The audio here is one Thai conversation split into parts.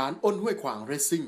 ร้านอ้นห้วยขวางเรซซิ่ง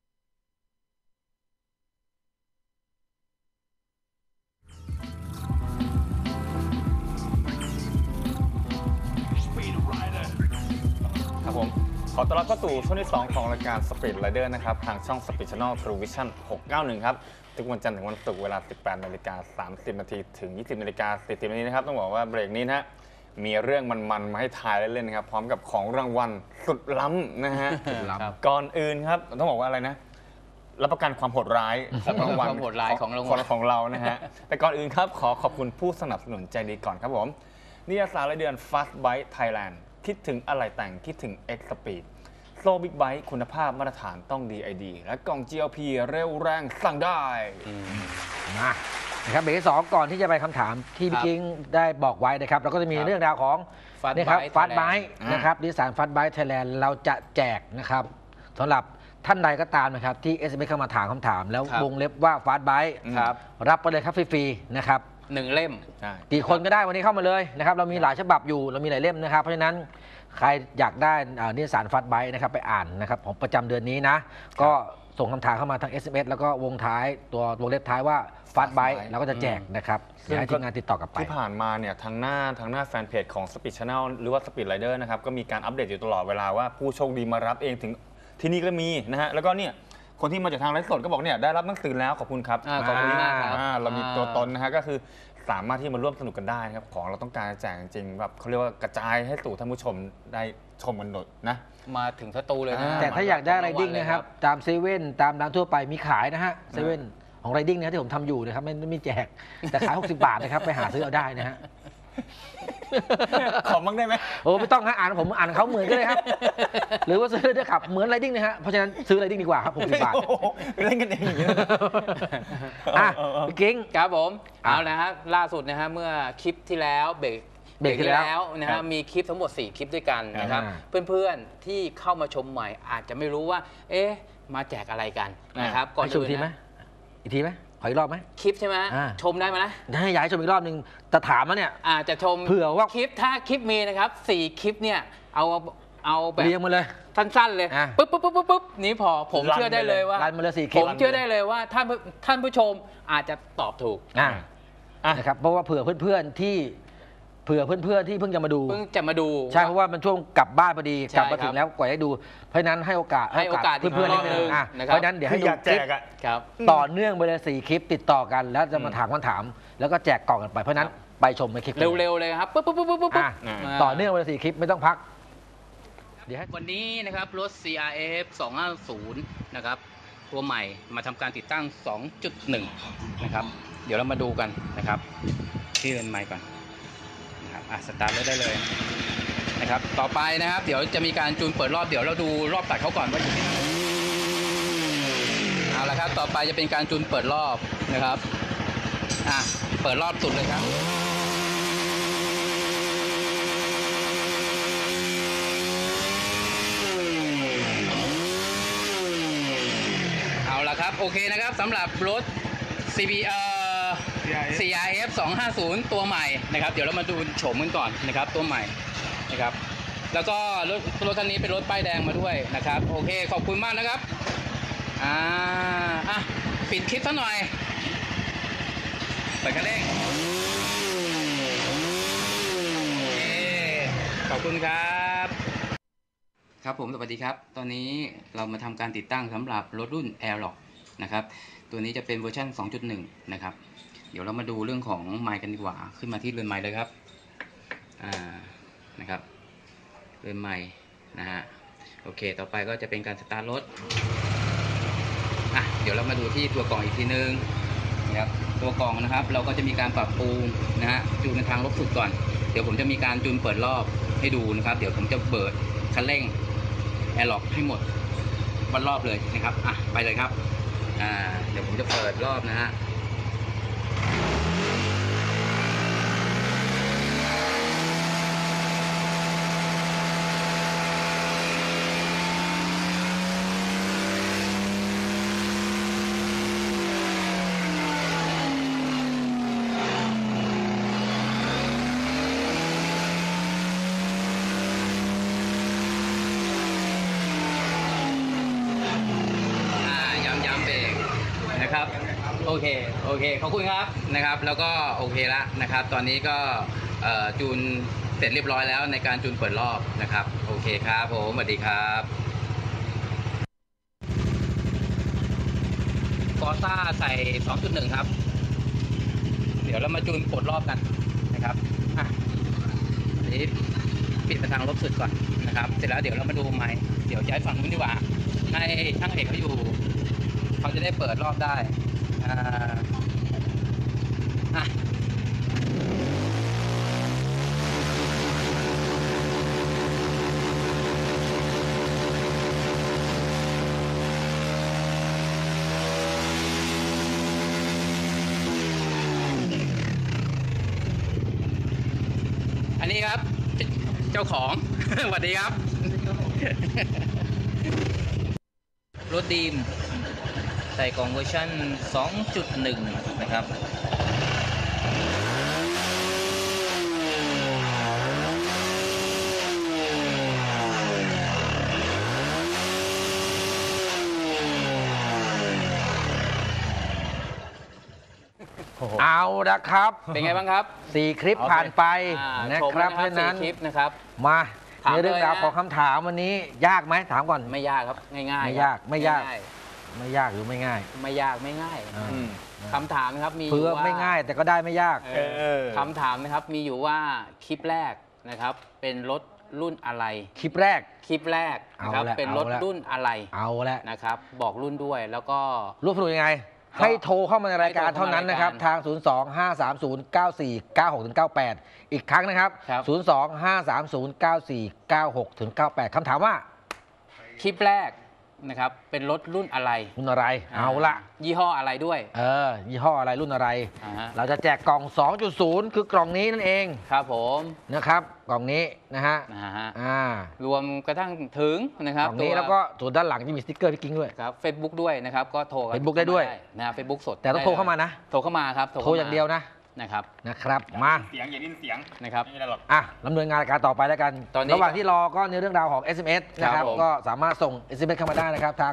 ครับผมขอต้อนรับเข้าสู่ช่วงที่ 2 ของรายการ Speed Rider นะครับทางช่อง Speed Channel True Vision 691 ครับทุกวันจันทร์ถึงวันศุกร์เวลา 18:30 น. ถึง 20:40 น. นะครับต้องบอกว่าเบรกนี้นะฮะมีเรื่องมันๆมาให้ทายเล่นๆนะครับพร้อมกับของรางวัลสุดล้ำนะฮะก่อนอื่นครับต้องบอกว่าอะไรนะรับประกันความโหดร้ายของรางวัลความโหดร้ายของรางวัลของเรานะฮะแต่ก่อนอื่นครับขอขอบคุณผู้สนับสนุนใจดีก่อนครับผมนิตยสารรายเดือน Fast Bike Thailand คิดถึงอะไรแต่งคิดถึง X Speed โซ่บิ๊กไบค์คุณภาพมาตรฐานต้อง DID และกล่อง GLP เร็วแรงสั่งได้นะครับเบรกที่สองก่อนที่จะไปคำถามที่พี่กิ้งได้บอกไว้นะครับเราก็จะมีเรื่องราวของนะครับฟาสต์ไบค์นะครับนิสสันฟาสต์ไบค์ไทยแลนด์เราจะแจกนะครับสำหรับท่านใดก็ตามนะครับที่ SMS เข้ามาถามคำถามแล้ววงเล็บว่าฟาสต์ไบค์รับไปเลยครับฟรีๆนะครับ 1 เล่มกี่คนก็ได้วันนี้เข้ามาเลยนะครับเรามีหลายฉบับอยู่เรามีหลายเล่มนะครับเพราะฉะนั้นใครอยากได้นิสสันฟาสต์ไบค์นะครับไปอ่านนะครับของประจำเดือนนี้นะก็ส่งคำถามเข้ามาทาง SMS แล้วก็วงท้ายตัววงเล็บท้ายว่าฟาสต์ไบค์เราก็จะแจกนะครับให้ทีมงานติดต่อกลับไปที่ผ่านมาเนี่ยทางหน้าแฟนเพจของ Speed Channel หรือว่า Speed Rider นะครับก็มีการอัปเดตอยู่ตลอดเวลาว่าผู้โชคดีมารับเองถึงที่นี่ก็มีนะฮะแล้วก็เนี่ยคนที่มาจากทางไลฟ์สดก็บอกเนี่ยได้รับหนังสือแล้วขอบคุณครับขอบคุณมากครับเรามีตัวตนนะฮะก็คือสามารถที่มาร่วมสนุกกันได้นะครับของเราต้องการแจกจริงๆแบบเขาเรียกว่ากระจายให้สู่ท่านผู้ชมได้ชมกันหมดนะมาถึงสตูเลยนะแต่ถ้าอยากได้ไรดิ้งนะครับตามเซเว่นตามร้านทั่วไปมีขายนะฮะเซเว่นของไรดิ้งนะที่ผมทำอยู่นะครับไม่มีแจกแต่ขาย60 บาทนะครับไปหาซื้อเอาได้นะฮะขอบ้างได้ไหมโอ้ไม่ต้องฮะผมอ่านเขาเหมือนกันเลยครับหรือว่าซื้อได้ขับเหมือนไรดิ้งนะฮะเพราะฉะนั้นซื้อไรดิ้งดีกว่าครับ60 บาทเล่นกันเองอย่างนี้พี่กิ้งครับผมเอาละครับล่าสุดนะฮะเมื่อคลิปที่แล้วเบรกที่แล้วนะฮะมีคลิปทั้งหมด4 คลิปด้วยกันนะครับเพื่อนๆที่เข้ามาชมใหม่อาจจะไม่รู้ว่าเอ๊ะมาแจกอะไรกันนะครับก่อนอื่นนะอีกทีไหมขออีกรอบไหมคลิปใช่ไหมชมได้ไหมนะได้อยากให้ชมอีกรอบนึงแต่ถามมาเนี่ยอาจจะชมเผื่อว่าคลิปถ้าคลิปมีนะครับ4 คลิปเนี่ยเอาแบบเรียงมาเลยสั้นๆเลยปุ๊บนี้พอผมเชื่อได้เลยว่าผมเชื่อได้เลยว่าท่านผู้ชมอาจจะตอบถูกนะครับเพราะว่าเผื่อเพื่อนๆที่เพิ่งจะมาดูใช่เพราะว่ามันช่วงกลับบ้านพอดีกลับมาถึงแล้วกว่าจะดูเพราะนั้นให้โอกาสเพื่อนๆนิดนึงเพราะนั้นเดี๋ยวให้ดูคลิปต่อเนื่องไปเลย4 คลิปติดต่อกันแล้วจะมาถามคำถามแล้วก็แจกกล่องกันไปเพราะนั้นไปชมในคลิปเร็วๆเลยครับปุ๊บต่อเนื่องไปเลย4 คลิปไม่ต้องพักวันนี้นะครับรถ CRF 250นะครับตัวใหม่มาทำการติดตั้ง 2.1 นะครับเดี๋ยวเรามาดูกันนะครับที่เรือนไมค์ก่อนนะครับสตาร์ทรถได้เลยนะครับต่อไปนะครับเดี๋ยวจะมีการจูนเปิดรอบเดี๋ยวเราดูรอบตัดเขาก่อนว่าอยู่ที่ไหนเอาละครับต่อไปจะเป็นการจูนเปิดรอบนะครับเปิดรอบสุดเลยครับครับโอเคนะครับสำหรับรถ CRF 250 ตัวใหม่นะครับเดี๋ยวเรามาดูโฉมกันก่อนนะครับตัวใหม่นะครับแล้วก็รถคันนี้เป็นรถป้ายแดงมาด้วยนะครับโอเคขอบคุณมากนะครับปิดคลิปซะหน่อยเปิดคันเร่งโอเคขอบคุณครับครับผมสวัสดีครับตอนนี้เรามาทำการติดตั้งสำหรับรถรุ่น Airlock นะครับตัวนี้จะเป็นเวอร์ชัน 2.1 นะครับเดี๋ยวเรามาดูเรื่องของไมค์กันดีกว่าขึ้นมาที่เรือนไมค์เลยครับนะครับเรือนไมค์นะฮะโอเคต่อไปก็จะเป็นการสตาร์ทรถเดี๋ยวเรามาดูที่ตัวกล่องอีกทีนึงนะครับตัวกล่องนะครับเราก็จะมีการปรับปรุงนะฮะจูนในทางลบสุดก่อนเดี๋ยวผมจะมีการจูนเปิดรอบให้ดูนะครับเดี๋ยวผมจะเปิดคันเร่งAirlock ให้หมดวันรอบเลยนะครับไปเลยครับเดี๋ยวผมจะเปิดรอบนะฮะโอเคขอบคุณครับนะครับแล้วก็โอเคละนะครับตอนนี้ก็จูนเสร็จเรียบร้อยแล้วในการจูนเปิดรอบนะครับโอเคครับผมสวัสดีครับกอซ่าใส่ 2.1 ครับเดี๋ยวเรามาจูนปลดรอบกันนะครับอันนี้ปิดไปทางลบสุดก่อนนะครับเสร็จแล้วเดี๋ยวเรามาดูไมค์เดี๋ยวย้ายฝั่งนู้นดีกว่าให้ช่างเอกเขาอยู่เขาจะได้เปิดรอบได้อันนี้ครับเจ้าของ สวัสดีครับ รถดีมใส่กล่องเวอร์ชัน 2.1 นะครับเอาละครับเป็นไงบ้างครับ 4 คลิปผ่านไปนะครับเพราะฉะนั้น 4 คลิปนะครับมาในเรื่องราวของคำถามวันนี้ยากไหมถามก่อนไม่ยากครับง่ายๆไม่ยากไม่ยากหรือไม่ง่ายไม่ยากไม่ง่าย คำถามนะครับมีเพื่อไม่ง่ายแต่ก็ได้ไม่ยากคำถามนะครับมีอยู่ว่าคลิปแรกนะครับเป็นรถรุ่นอะไรคลิปแรกนะครับเป็นรถรุ่นอะไรนะครับบอกรุ่นด้วยแล้วก็รูปสนุกยังไงให้โทรเข้ามาในรายการเท่านั้นนะครับทาง 025309496-98 อีกครั้งนะครับ 025309496-98 คำถามว่าคลิปแรกนะครับเป็นรถรุ่นอะไรเอาละยี่ห้ออะไรด้วยยี่ห้ออะไรรุ่นอะไรเราจะแจกกล่อง 2.0 คือกล่องนี้นั่นเองครับผมนะครับกล่องนี้นะฮะรวมกระทั่งถึงนะครับกล่องนี้แล้วก็ส่วนด้านหลังจะมีสติ๊กเกอร์พี่กิ้งด้วยครับ Facebook ด้วยนะครับก็โทร Facebook ได้ด้วยนะ Facebook สดแต่ต้องโทรเข้ามานะโทรเข้ามาครับโทรอย่างเดียวนะครับมาเสียงอย่าดิ้นเสียงนะครับดำเนินงานการต่อไปแล้วกันระหว่างที่รอก็ในเรื่องราวของ SMS นะครับก็สามารถส่ง SMS เข้ามาได้นะครับทาง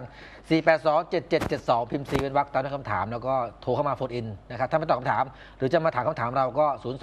4827772 พิมพ์4เป็นวรรคตามด้วยคำถามแล้วก็โทรเข้ามาโฟนอินนะครับถ้าไม่ตอบคำถามหรือจะมาถามคำถามเราก็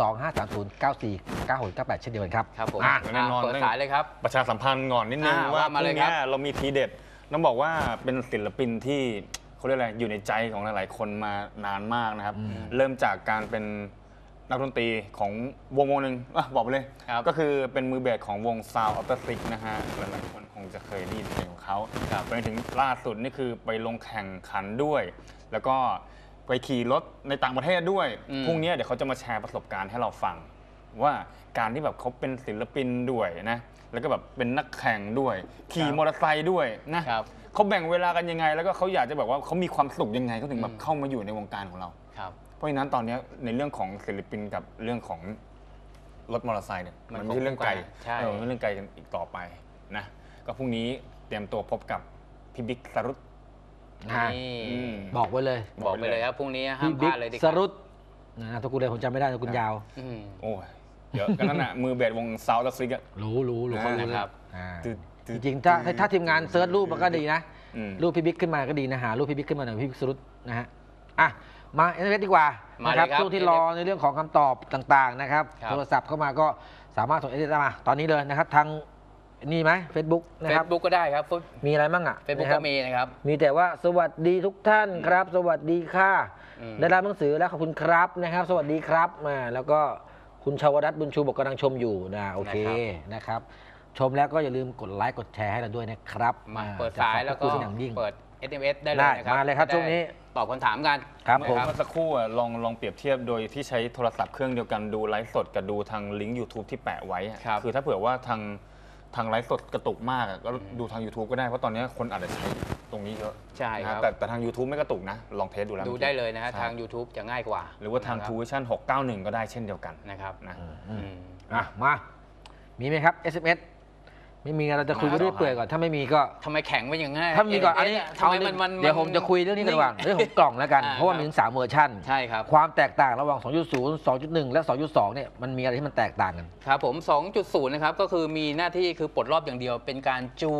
02530949698 เช่นเดียวกันครับครับผมแน่นอนเปิดสายเลยครับประชาสัมพันธ์ก่อนนิดนึงว่าพรุ่งนี้เรามีทีเด็ดต้องบอกว่าเป็นศิลปินที่เขาเรียกอะไรอยู่ในใจของหลายๆคนมานานมากนะครับเริ่มจากการเป็นนักดนตรีของวงหนึ่งบอกไปเลยก็คือเป็นมือเบสของวง Sound of the Six นะฮะหลายๆคนคงจะเคยได้ยินเพลงของเขาไปถึงล่าสุดนี่คือไปลงแข่งขันด้วย แล้วก็ไปขี่รถในต่างประเทศด้วยพรุ่งนี้เดี๋ยวเขาจะมาแชร์ประสบการณ์ให้เราฟังว่าการที่แบบเขาเป็นศิลปินด้วยนะแล้วก็แบบเป็นนักแข่งด้วยขี่มอเตอร์ไซค์ด้วยนะเขาแบ่งเวลากันยังไงแล้วก็เขาอยากจะแบบว่าเขามีความสุขยังไงเขาถึงแบบเข้ามาอยู่ในวงการของเราเพราะฉะนั้นตอนนี้ในเรื่องของศิลปินกับเรื่องของรถมอเตอร์ไซค์เนี่ยมันไม่ใช่เรื่องไกลไม่ใช่เรื่องไกลกันอีกต่อไปนะก็พรุ่งนี้เตรียมตัวพบกับพี่บิ๊กสรุตบอกไว้เลยครับพรุ่งนี้ห้ามพลาดเลยสรุตนะทุกคนเลยผมจำไม่ได้ทุกคนยาวโอ้ยเยอะกันนั่นน่ะมือเบสวงซาวด์ซิกรู้เขารู้ครับจริงๆถ้าทีมงานเซิร์ชรูปมันก็ดีนะรูปพี่บิ๊กขึ้นมาก็ดีนะหารูปพี่บิ๊กขึ้นมาหน่อยพี่บิ๊กสรุตนะฮะมาเอสเอ็มเอสดีกว่านะครับช่วงที่รอในเรื่องของคำตอบต่างๆนะครับโทรศัพท์เข้ามาก็สามารถส่งเอสเอ็มเอสมาตอนนี้เลยนะครับทางนี่ไหม Facebook นะครับ Facebook ก็ได้ครับมีอะไรบ้างอ่ะ Facebook ก็มีนะครับมีแต่ว่าสวัสดีทุกท่านครับสวัสดีค่ะได้รับหนังสือแล้วขอบคุณครับนะครับสวัสดีครับแล้วก็คุณชาวรัตน์บุญชูบอกกำลังชมอยู่นะโอเคนะครับชมแล้วก็อย่าลืมกดไลค์กดแชร์ให้เราด้วยนะครับเปิดสายแล้วก็เปิด SMS ได้เลยนะครับมาเลยครับช่วงนี้ตอบคำถามกันครับผมเมื่อสักครู่ลองเปรียบเทียบโดยที่ใช้โทรศัพท์เครื่องเดียวกันดูไลฟ์สดกับดูทางลิงก์ YouTube ที่แปะไว้คือถ้าเผื่อว่าทางไลฟ์สดกระตุกมากก็ดูทาง YouTube ก็ได้เพราะตอนนี้คนอาจจะใช้ตรงนี้เยอะใช่ครับแต่ทาง YouTube ไม่กระตุกนะลองเทสดูแล้วดูได้เลยนะฮะทาง YouTube จะง่ายกว่าหรือว่าทาง True Vision 691 ก็ได้เช่นเดียวกันนะครับมามีไหมครับ SMSไม่มีเราจะคุยเรื่อยเปื่อยก่อนถ้าไม่มีก็ทำไมแข็งไม่อย่างง่ายถ้ามีก่อนอันนี้เดี๋ยวผมจะคุยเรื่องนี้กันระหว่างเรื่องของกล่องแล้วกันเพราะว่ามีถึง3เวอร์ชันใช่ครับความแตกต่างระหว่าง 2.0 2.1 และ 2.2 เนี่ยมันมีอะไรที่มันแตกต่างกันครับผม 2.0 นะครับก็คือมีหน้าที่คือปลดรอบอย่างเดียวเป็นการจูน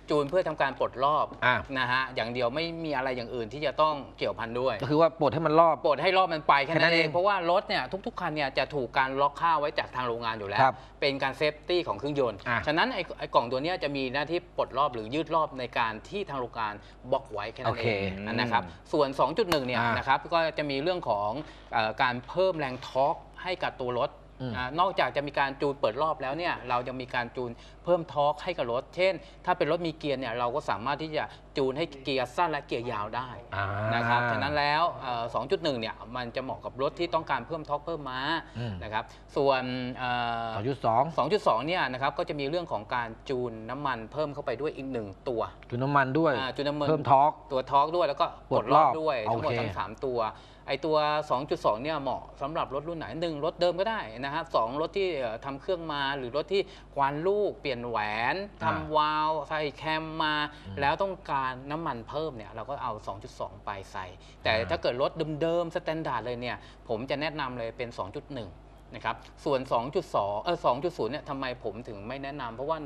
จูนเพื่อทำการปลดรอบนะฮะอย่างเดียวไม่มีอะไรอย่างอื่นที่จะต้องเกี่ยวพันด้วยก็คือว่าปลดให้มันรอบปลดให้รอบมันไปแค่นั้นเองเพราะว่ารถเนี่ยทุกๆคันเนี่ยจะถูกการล็อกค่าไว้จากทางโรงงานอยู่แล้วเป็นการเซฟตี้ของเครื่องยนต์ฉะนั้นไอ้กล่องตัวนี้จะมีหน้าที่ปลดรอบหรือยืดรอบในการที่ทางโรงงานบล็อกไว้แค่นั้นเองนะครับส่วน 2.1 เนี่ยนะครับก็จะมีเรื่องของการเพิ่มแรงทอร์กให้กับตัวรถนอกจากจะมีการจูนเปิดรอบแล้วเนี่ยเรายังมีการจูนเพิ่มทอร์กให้กับรถเช่นถ้าเป็นรถมีเกียร์เนี่ยเราก็สามารถที่จะจูนให้เกียร์สั้นและเกียร์ยาวได้นะครับฉะนั้นแล้ว 2.1 เนี่ยมันจะเหมาะกับรถที่ต้องการเพิ่มทอร์กเพิ่มม้านะครับส่วน 2.2 เนี่ยนะครับก็จะมีเรื่องของการจูนน้ำมันเพิ่มเข้าไปด้วยอีก1ตัวจูนน้ำมันด้วยจูนน้ำมันเพิ่มทอร์กตัวทอร์กด้วยแล้วก็ปลดรอบด้วยทั้งหมดทั้ง3ตัวไอตัว 2.2 เนี่ยเหมาะสำหรับรถรุ่นไหน1รถเดิมก็ได้นะครับ2รถที่ทำเครื่องมาหรือรถที่ควานลูกเปลี่ยนแหวนทำวาล์วใส่แคมมาแล้วต้องการน้ำมันเพิ่มเนี่ยเราก็เอา 2.2 ไปใส่แต่ถ้าเกิดรถเดิมๆสแตนดาร์ดเลยเนี่ยผมจะแนะนำเลยเป็น 2.1 นะครับส่วน 2.0 เนี่ยทำไมผมถึงไม่แนะนำเพราะว่า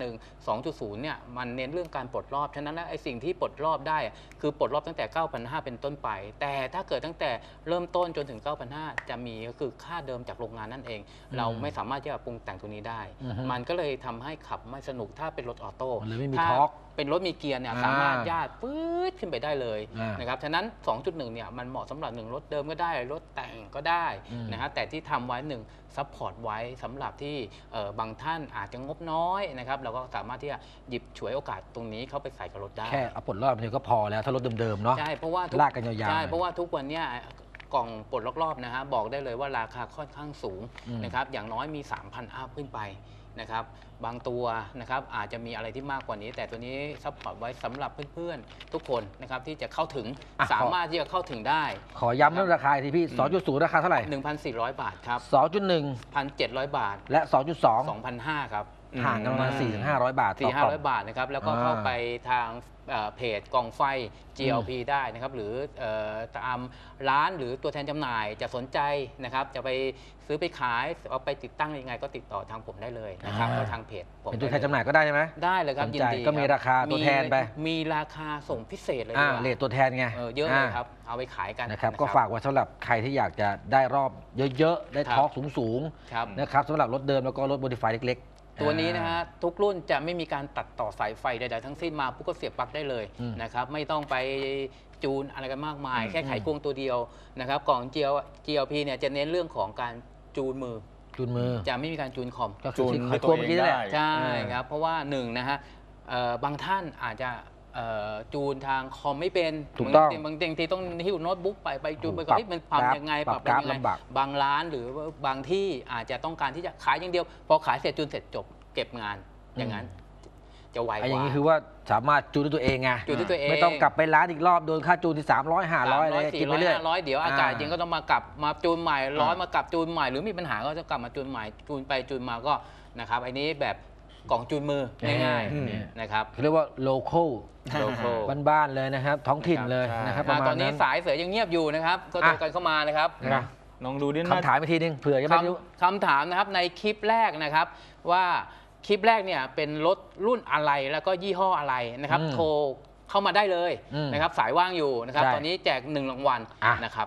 2.0 เนี่ยมันเน้นเรื่องการปลดรอบฉะนั้นแล้วไอ้สิ่งที่ปลดรอบได้คือปลดรอบตั้งแต่ 9,500 เป็นต้นไปแต่ถ้าเกิดตั้งแต่เริ่มต้นจนถึง 9,500 จะมีก็คือค่าเดิมจากโรงงานนั่นเองเราไม่สามารถที่จะปรุงแต่งตัวนี้ได้มันก็เลยทำให้ขับไม่สนุกถ้าเป็นรถออโต้ถ้าเป็นรถมีเกียร์เนี่ยสามารถย่าปื๊ดขึ้นไปได้เลยนะครับฉะนั้น 2.1 เนี่ยมันเหมาะสำหรับรถเดิมก็ได้รถแต่งก็ได้นะฮะแต่ที่ทำไว้ซัพพอร์ตไว้สำหรับที่บางท่านอาจจะงบน้อยนะครับเราก็สามารถที่จะหยิบฉวยโอกาสตรงนี้เข้าไปใส่กับรถได้แค่เอาปลดรอบเดียวก็พอแล้วถ้ารถเดิมๆเนาะใช่เพราะว่าลากกันยาวๆใช่เพราะว่าทุกวันนี้กล่องปลดรอบนะฮะบอกได้เลยว่าราคาค่อนข้างสูงนะครับอย่างน้อยมี 3,000 อัพขึ้นไปนะครับบางตัวนะครับอาจจะมีอะไรที่มากกว่านี้แต่ตัวนี้ซัพพอร์ตไว้สำหรับเพื่อนๆทุกคนนะครับที่จะเข้าถึงสามารถที่จะเข้าถึงได้ขอย้ำเรื่องราคาทีพี่ 2.0 ราคาเท่าไหร่ 1,400 บาทครับ 2.1 1,700 บาทและ 2.2 2,500 ครับห่างกันประมาณ 4-500 บาท 400-500 บาทนะครับแล้วก็เข้าไปทางเพจกองไฟ GLP ได้นะครับหรือตามร้านหรือตัวแทนจำหน่ายจะสนใจนะครับจะไปซื้อไปขายเอาไปติดตั้งยังไงก็ติดต่อทางผมได้เลยนะครับก็ทางเพจผมเป็นตัวแทนจำหน่ายก็ได้ใช่ไหมได้เลยครับยินดีก็มีราคาตัวแทนไปมีราคาส่งพิเศษเลยเรทตัวแทนไงเยอะเลยครับเอาไปขายกันนะครับก็ฝากไว้สำหรับใครที่อยากจะได้รอบเยอะๆได้ทอร์กสูงๆนะครับสำหรับรถเดิมแล้วก็รถโมดิฟายเล็กตัวนี้นะฮะทุกรุ่นจะไม่มีการตัดต่อสายไฟใดๆทั้งสิ้นมาปุ๊บก็เสียบปลั๊กได้เลยนะครับไม่ต้องไปจูนอะไรกันมากมายแค่ไขควงตัวเดียวนะครับกล่อง GLP เนี่ยจะเน้นเรื่องของการจูนมือจะไม่มีการจูนคอมจูนตัวเองได้ใช่ครับเพราะว่านะฮะบางท่านอาจจะจูนทางคอมไม่เป็นถูกต้องบางทีต้องหิ้วโน้ตบุ๊กไปจูนไปก่อนที่มันปรับยังไงปรับยังไงบางร้านหรือบางที่อาจจะต้องการที่จะขายอย่างเดียวพอขายเสร็จจูนเสร็จจบเก็บงานอย่างนั้นจะไวกว่าอย่างนี้คือว่าสามารถจูนด้วยตัวเองไงจูนด้วยตัวเองไม่ต้องกลับไปร้านอีกรอบโดนค่าจูนที่300-500อะไรกินไปเรื่อย 400-500เดี๋ยวอากาศจริงก็ต้องมากลับมาจูนใหม่มากลับจูนใหม่หรือมีปัญหาก็จะกลับมาจูนใหม่จูนไปจูนมาก็นะครับอันนี้แบบกล่องจูนมือง่ายๆนะครับเรียกว่าโลคอลบ้านๆเลยนะครับท้องถิ่นเลยนะครับประมาณนั้นตอนนี้สายเสือยังเงียบอยู่นะครับก็โทรกันเข้ามานะครับลองดูดิคำถามอีกทีนึงเผื่อจะไม่รู้คำถามนะครับในคลิปแรกนะครับว่าคลิปแรกเนี่ยเป็นรถรุ่นอะไรแล้วก็ยี่ห้ออะไรนะครับโทรเข้ามาได้เลยนะครับสายว่างอยู่นะครับตอนนี้แจก1 รางวัลนะครับ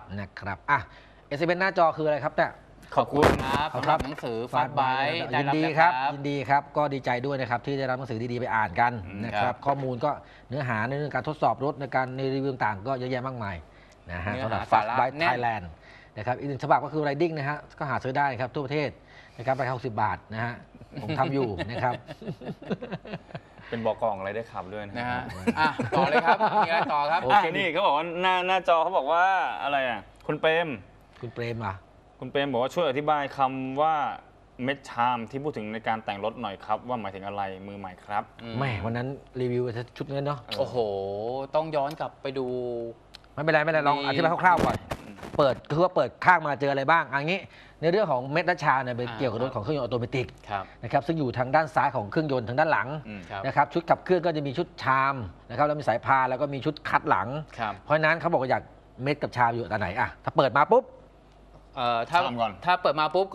SMS หน้าจอคืออะไรครับเนี่ยขอบคุณครับสำหรับหนังสือฟาสต์ไบค์ยินดีครับก็ดีใจด้วยนะครับที่ได้รับหนังสือดีๆไปอ่านกันนะครับข้อมูลก็เนื้อหาในเรื่องการทดสอบรถในการในรีวิวต่างๆก็เยอะแยะมากมายนะฮะสำหรับฟาสต์ไบค์ไทยแลนด์นะครับอีก1ฉบับก็คือ Riding นะฮะก็หาซื้อได้ครับทั่วประเทศนะครับราคา60 บาทนะฮะผมทำอยู่นะครับเป็นบอกกล่องอะไรได้ขับด้วยนะฮะต่อเลยครับมีอะไรต่อครับนี่เขาบอกว่าหน้าจอเขาบอกว่าอะไรอ่ะคุณเปรมคุณเปรมบอกว่าช่วยอธิบายคำว่าเม็ดชามที่พูดถึงในการแต่งรถหน่อยครับว่าหมายถึงอะไรมือใหม่ครับแม่วันนั้นรีวิวชุดนี้เนาะโอ้โหต้องย้อนกลับไปดูไม่เป็นไรลองอธิบายคร่าวๆก่อนเปิดคือว่าเปิดข้างมาเจออะไรบ้างอย่างนี้ในเรื่องของเม็ดและชาเนี่ยเป็นเกี่ยวกับรถของเครื่องยนต์ออโตเมติกนะครับซึ่งอยู่ทางด้านซ้ายของเครื่องยนต์ทางด้านหลังนะครับชุดขับเคลื่อนก็จะมีชุดชามนะครับแล้วมีสายพานแล้วก็มีชุดคัดหลังเพราะฉะนั้นเขาบอกว่าอยากเม็ดกับชามอยู่อันไหนถ้าเปิดมาปุ๊บถ้าเปิดมาปุ๊บก็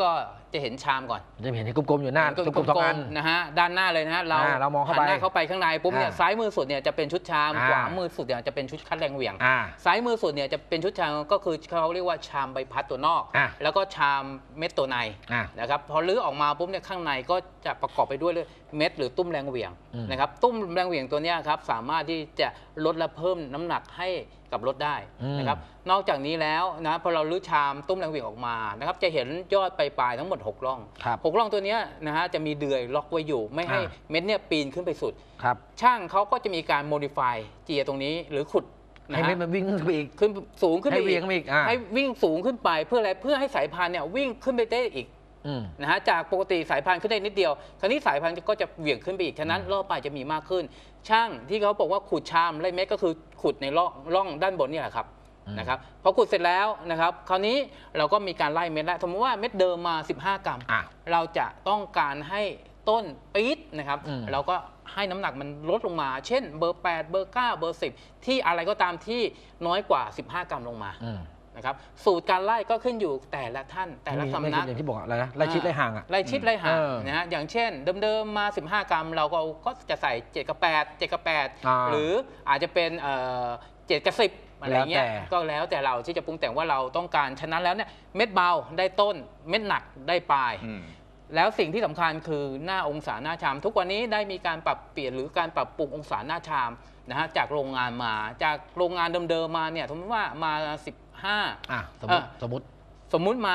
จะเห็นชามก่อนจะเห็นกลมๆอยู่หน้ากลมๆ2 อันนะฮะด้านหน้าเลยนะฮะเรามองเข้าไปหันหน้าเข้าไปข้างในปุ๊บเนี่ยซ้ายมือสุดเนี่ยจะเป็นชุดชามขวามือสุดเนี่ยจะเป็นชุดคัดแรงเหวี่ยงซ้ายมือสุดเนี่ยจะเป็นชุดชามก็คือเขาเรียกว่าชามใบพัดตัวนอกแล้วก็ชามเม็ดตัวในนะครับพอลื้อออกมาปุ๊บเนี่ยข้างในก็จะประกอบไปด้วยเม็ดหรือตุ้มแรงเหวี่ยงนะครับตุ้มแรงเหวี่ยงตัวนี้ครับสามารถที่จะลดและเพิ่มน้ำหนักให้กับรถได้นะครับนอกจากนี้แล้วนะพอเราลื้อชามตุ้มแรงเหวี่ยงออกมานะครับจะเห็นยอดปลายทั้งหมด6 ร่อง6 ร่องตัวนี้นะฮะจะมีเดือยล็อกไว้อยู่ไม่ให้เม็ดเนี่ยปีนขึ้นไปสุดช่างเขาก็จะมีการโมดิฟายเจียตรงนี้หรือขุดให้เม็ดมันวิ่งขึ้นไปอีกสูงขึ้นไปอีกให้วิ่งสูงขึ้นไปเพื่ออะไรเพื่อให้สายพานเนี่ยวิ่งขึ้นไปได้อีกนะฮะจากปกติสายพานขึ้นได้นิดเดียวคราวนี้สายพานก็จะเหวี่ยงขึ้นไปอีกฉะนั้นรอบปลายจะมีมากขึ้นช่างที่เขาบอกว่าขุดชามไล่เม็ดก็คือขุดในร่องด้านบนนี่แหละครับนะครับพอขุดเสร็จแล้วนะครับคราวนี้เราก็มีการไล่เม็ดแล้วสมมติว่าเม็ดเดิมมา15 กรัมเราจะต้องการให้ต้นปี๊ดนะครับเราก็ให้น้ำหนักมันลดลงมาเช่นเบอร์8เบอร์9เบอร์10ที่อะไรก็ตามที่น้อยกว่า15 กรัมลงมานะครับสูตรการไล่ก็ขึ้นอยู่แต่ละท่านแต่ละสำนักอย่างที่บอกอะไรนะไล่ชิดไล่ห่างไล่ชิดไล่ห่างนะฮะอย่างเช่นเดิมๆมา15 กรัมเราก็จะใส่7 กับ 8 7 กับ 8หรืออาจจะเป็น7 กับ 10อะไรเงี้ยก็แล้วแต่เราที่จะปรุงแต่งว่าเราต้องการฉะนั้นแล้วเนี่ยเม็ดเบาได้ต้นเม็ดหนักได้ปลายแล้วสิ่งที่สำคัญคือหน้าองศาหน้าชามทุกวันนี้ได้มีการปรับเปลี่ยนหรือการปรับปรุงองศาหน้าชามนะฮะจากโรงงานมาจากโรงงานเดิมๆมาเนี่ยสมมติว่ามาสมมติมา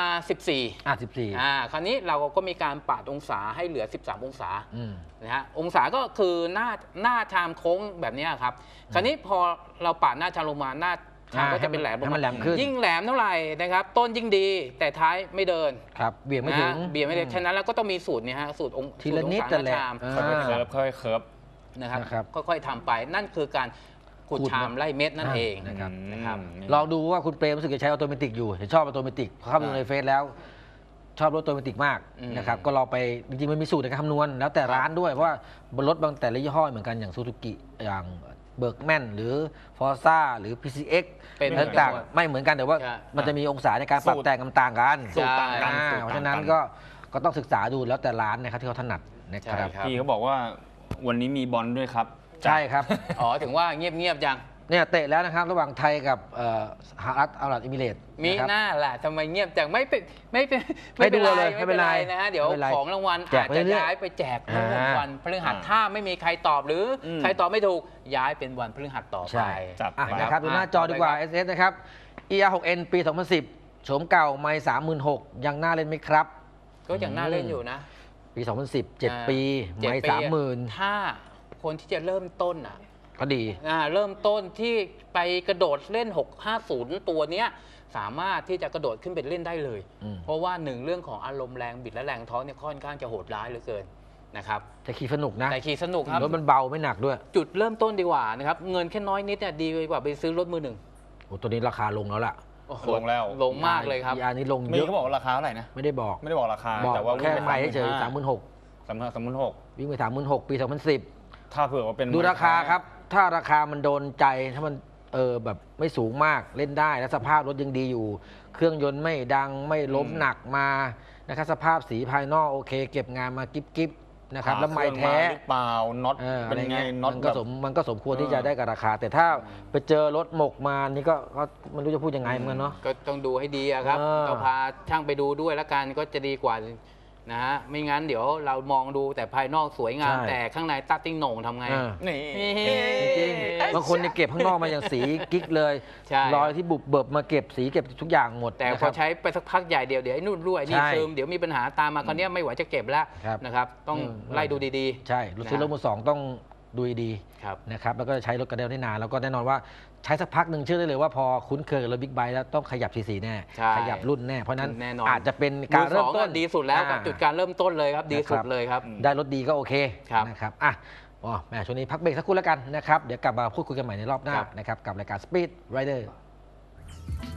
14คราวนี้เราก็มีการปาดองศาให้เหลือ13 องศานะฮะองศาก็คือหน้าชามโค้งแบบนี้ครับคราวนี้พอเราปาดหน้าชามลงมาหน้าชามก็จะเป็นแหลมลงมายิ่งแหลมเท่าไหร่นะครับต้นยิ่งดีแต่ท้ายไม่เดินครับเบี่ยงไม่ถึงฉะนั้นแล้วก็ต้องมีสูตรเนี่ยฮะสูตรองศาหน้าชามค่อยเคิร์ฟนะครับค่อยๆทำไปนั่นคือการขุดชามไล่เม็ดนั่นเองนะครับลองดูว่าคุณเปรมรู้สึกจะใช้ออโตเมติกอยู่เห็นชอบออโตเมติกเข้าไปดูในเฟซแล้วชอบรถออโตเมติกมากนะครับก็ลองไปจริงๆมันมีสูตรในการคำนวณแล้วแต่ร้านด้วยเพราะว่ารถบางแต่ละยี่ห้อเหมือนกันอย่างซูซูกิอย่างเบิร์กแมนหรือฟอร์ซ่าหรือ PCX ต่างๆไม่เหมือนกันแต่ว่ามันจะมีองศาในการปรับแต่งต่างกันเพราะฉะนั้นก็ต้องศึกษาดูแล้วแต่ร้านนะครับที่เขาถนัดนะครับพี่เขาบอกว่าวันนี้มีบอลด้วยครับใช่ครับถึงว่าเงียบจังเนี่ยเตะแล้วนะครับระหว่างไทยกับสหรัฐอาหรับเอมิเรตส์มีหน้าแหละทำไมเงียบจังไม่เป็นไรนะฮะเดี๋ยวของรางวัลอาจจะย้ายไปแจกวันพฤหัสถ้าไม่มีใครตอบหรือใครตอบไม่ถูกย้ายเป็นวันพฤหัสต่อไปนะครับดูหน้าจอดีกว่า SS นะครับ ER6N ปี 2010 โฉมเก่าไมล์ 36,000 ยังน่าเล่นไหมครับก็ยังน่าเล่นอยู่นะปี 2010 7 ปีไมล์ 30,000 ถ้าคนที่จะเริ่มต้นก็ดีเริ่มต้นที่ไปกระโดดเล่น650ตัวเนี้ยสามารถที่จะกระโดดขึ้นไปเล่นได้เลยเพราะว่า1เรื่องของอารมณ์แรงบิดและแรงท้องเนี่ยค่อนข้างจะโหดร้ายเหลือเกินนะครับแต่ขี่สนุกนะแต่ขี่สนุกครับรถมันเบาไม่หนักด้วยจุดเริ่มต้นดีกว่านะครับเงินแค่น้อยนิดเนี่ยดีกว่าไปซื้อรถมือหนึ่งตัวนี้ราคาลงแล้วล่ะลงแล้วลงมากเลยครับอันนี้ลงเยอะเขาบอกราคาเท่าไหร่นะไม่ได้บอกราคาแต่ว่าแค่ไม่เฉย36,000วิ่งไป36,000 ปี 2010 ถ้าเผื่อว่าเป็นดูราคาครับถ้าราคามันโดนใจถ้ามันแบบไม่สูงมากเล่นได้และสภาพรถยังดีอยู่เครื่องยนต์ไม่ดังไม่ล้มหนักมานะครับสภาพสีภายนอกโอเคเก็บงานมากิ๊บนะครับแล้วไม่แท้หรือเปล่าน็อตเป็นไงน็อตมันก็สมควรที่จะได้กับราคาแต่ถ้าไปเจอรถหมกมานี่ก็ไม่รู้จะพูดยังไงเหมือนกันเนาะก็ต้องดูให้ดีครับเราพาช่างไปดูด้วยแล้วกันก็จะดีกว่านะฮะไม่งั้นเดี๋ยวเรามองดูแต่ภายนอกสวยงามแต่ข้างในตัดติ้งโหน่งทำไงนี่จริงบางคนเนี่ยเก็บข้างนอกมาอย่างสีกิ๊กเลยรอยที่บุบเบิบมาเก็บสีเก็บทุกอย่างหมดแต่พอใช้ไปสักพักใหญ่เดี๋ยวไอ้นู่นรั่วไอ้นี่ซึมเดี๋ยวมีปัญหาตามมาคราวนี้ไม่ไหวจะเก็บแล้วนะครับต้องไล่ดูดีๆใช่รถซื้อรถมือสองต้องดูดีนะครับแล้วก็ใช้รถกระเด็นได้นานแล้วก็แน่นอนว่าใช้สักพักหนึ่งเชื่อได้เลยว่าพอคุ้นเคยกับรถบิ๊กไบค์แล้วต้องขยับสีแน่ขยับรุ่นแน่เพราะนั้นอาจจะเป็นการเริ่มต้นดีสุดแล้วกับจุดการเริ่มต้นเลยครับดีสุดเลยครับได้รถดีก็โอเคนะครับแม่ช่วงนี้พักเบรกสักครู่แล้วกันนะครับเดี๋ยวกลับมาพูดคุยกันใหม่ในรอบหน้านะครับกับรายการ Speed Rider